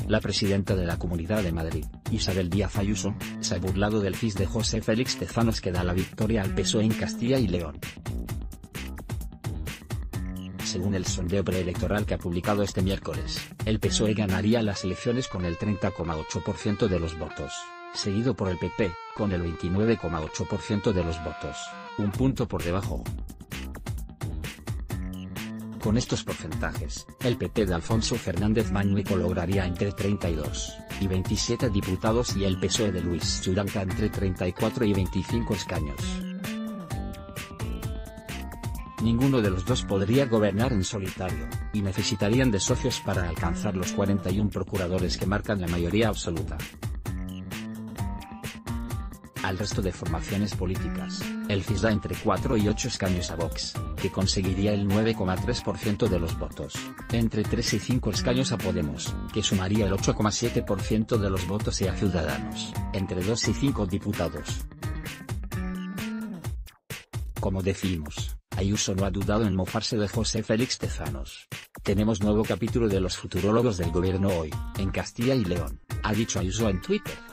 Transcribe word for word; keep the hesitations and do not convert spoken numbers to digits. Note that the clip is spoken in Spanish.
La presidenta de la Comunidad de Madrid, Isabel Díaz Ayuso, se ha burlado del C I S de José Félix Tezanos que da la victoria al P S O E en Castilla y León. Según el sondeo preelectoral que ha publicado este miércoles, el P S O E ganaría las elecciones con el treinta coma ocho por ciento de los votos, seguido por el P P, con el veintinueve coma ocho por ciento de los votos, un punto por debajo. Con estos porcentajes, el P P de Alfonso Fernández Mañueco lograría entre treinta y dos y veintisiete diputados y el P S O E de Luis Churanca entre treinta y cuatro y veinticinco escaños. Ninguno de los dos podría gobernar en solitario, y necesitarían de socios para alcanzar los cuarenta y uno procuradores que marcan la mayoría absoluta. Al resto de formaciones políticas, el C I S da entre cuatro y ocho escaños a Vox, que conseguiría el nueve coma tres por ciento de los votos, entre tres y cinco escaños a Podemos, que sumaría el ocho coma siete por ciento de los votos y a Ciudadanos, entre dos y cinco diputados. Como decimos, Ayuso no ha dudado en mofarse de José Félix Tezanos. Tenemos nuevo capítulo de los futurólogos del gobierno hoy, en Castilla y León, ha dicho Ayuso en Twitter.